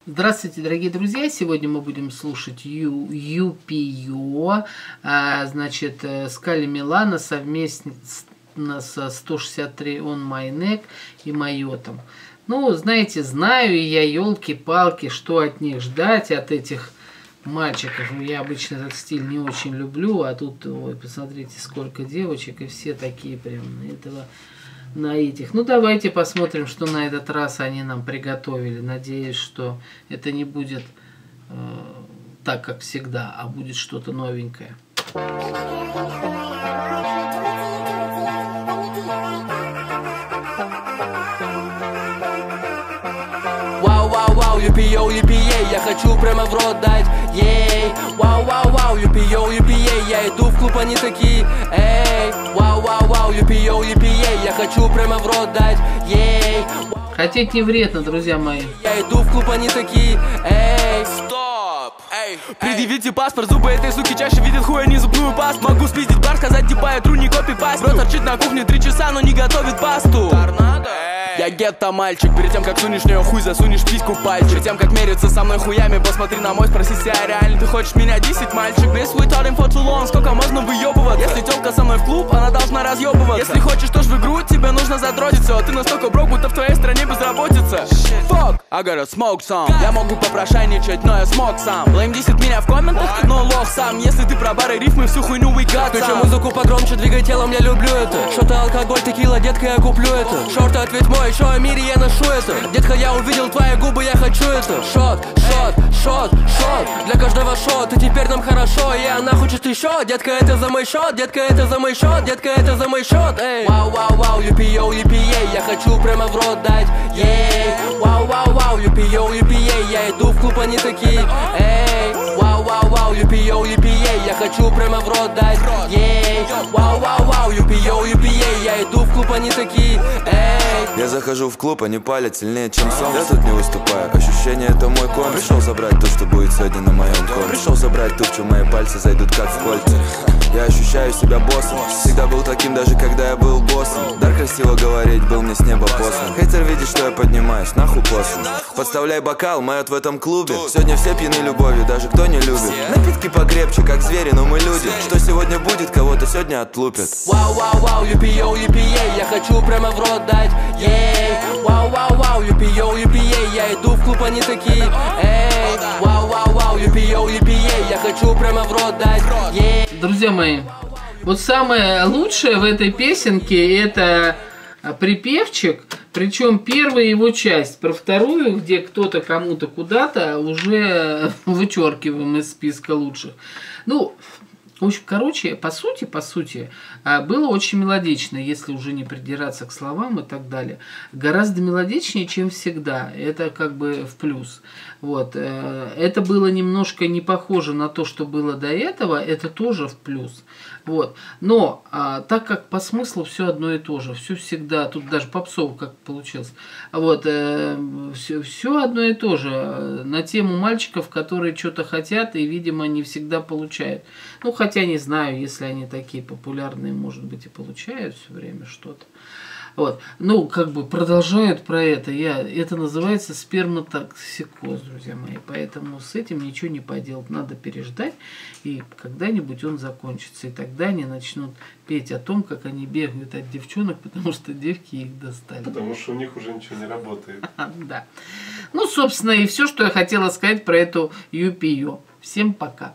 Здравствуйте, дорогие друзья! Сегодня мы будем слушать UPIO, значит, Скали Милана совместно со 163 On My Neck и Майотом. Ну, знаете, знаю я, елки-палки, что от них ждать, от этих мальчиков. Я обычно этот стиль не очень люблю, а тут, ой, посмотрите, сколько девочек, и все такие прям на этих. Ну, давайте посмотрим, что на этот раз они нам приготовили. Надеюсь, что это не будет так, как всегда, а будет что-то новенькое. Вау-вау-вау, UPIO, UPA, я хочу прямо в рот дать, ей. Вау-вау-вау, UPIO, UPA, я иду в клуб, они такие, эй. Вау-вау-вау, UPIO, UPA, я хочу прямо в рот дать, ей. Хотеть не вредно, друзья мои. Я иду в клуб, они такие, эй. Стоп, эй. Предъявите паспорт, зубы этой суки чаще видят хуй, а не зубную пасту. Могу спиздить бар, сказать типа я тру, не копи-паст. Бро торчит на кухне 3 часа, но не готовит пасту. Торнадо. Я гетто-мальчик, перед тем, как сунешь в неё хуй, засунешь письку пальчик. Перед тем, как мериться со мной хуями, посмотри на мой, спроси себя реально. Ты хочешь меня 10, мальчик? This we taught him for too long, сколько можно выёбываться? Если тёлка со мной в клуб, она должна разъёбываться. Если хочешь тоже в игру, тебе нужно задротить всё. Ты настолько брок, будто в твоей стране безработица. Fuck, I gotta smoke some. Я могу попрошайничать, но я смог сам. Лейм 10 меня в комментах, но лох сам. Если ты про бары, рифмы, всю хуйню we got. Включи музыку погромче, двигай телом, я люблю это. Что-то алкоголь, текила, детка, я куплю это. Шорты, ответь мой, еще о мире я ношу это. Детка, я увидел твои губы, я хочу это. Шот, шот, шот, шот. Для каждого шот, и теперь нам хорошо. И она хочет еще. Детка, это за мой счет, детка, это за мой счет, детка, это за мой счет. Эй. Вау-вау-вау, UPIO, UPA, я хочу прямо в рот дать, ей. Вау-вау-вау, UPIO, UPA, я иду в клуб, они такие, эй. Вау-вау-вау, UPIO, UPA, я хочу прямо в рот дать, ей. Вау-вау-вау, UPIO, UPA, я иду в клуб, они такие, эй. Я захожу в клуб, они палят сильнее, чем сон. Я тут не выступаю, ощущение это мой кон. Пришел забрать то, что будет сегодня на моем коне. Пришел забрать ту, в чем мои пальцы зайдут как в кольца. Я ощущаю себя боссом. Всегда был таким, даже когда я был боссом. Дар красиво говорить был мне с неба послан. Хейтер видит, что я поднимаюсь, нахуй послан. Подставляй бокал, Майот в этом клубе. Сегодня все пьяны любовью, даже кто не любит. Напитки покрепче, как звери, но мы люди. Что сегодня будет, кого-то сегодня отлупят. Вау-вау-вау, UPIO, UPA, я хочу прямо в рот дать, ей. Вау-вау-вау, UPIO, UPA, я иду в клуб, они такие, эй. Вау-вау-вау, UPIO, UPA, я хочу прямо в рот дать, ей. Друзья мои, вот самое лучшее в этой песенке это припевчик, причем первая его часть. Про вторую, где кто-то кому-то куда-то, уже вычеркиваем из списка лучших. Ну, в общем, короче, по сути, было очень мелодично, если уже не придираться к словам и так далее. Гораздо мелодичнее, чем всегда. Это как бы в плюс. Вот. Это было немножко не похоже на то, что было до этого, это тоже в плюс. Вот. Но так как по смыслу все одно и то же, все всегда, тут даже попсово как получилось, вот, все одно и то же на тему мальчиков, которые что-то хотят и, видимо, не всегда получают. Ну, хотя не знаю, если они такие популярные, может быть, и получают все время что-то. Вот. Ну, как бы продолжают про это. Это называется сперматоксикоз, друзья мои. Поэтому с этим ничего не поделать. Надо переждать, и когда-нибудь он закончится. И тогда они начнут петь о том, как они бегают от девчонок, потому что девки их достали. Потому что у них уже ничего не работает. Да. Ну, собственно, и все, что я хотела сказать про эту UPIO. Всем пока.